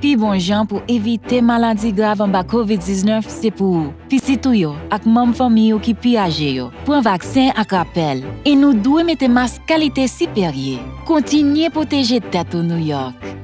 Pi bon jan pour éviter maladie grave en bas COVID-19, c'est pour pisitou yo ak membre famille yo qui pi âgé yo. Prends vaccin ak rappel. Et nous devons mettre masque qualité supérieure. Continuez protéger tête au New York.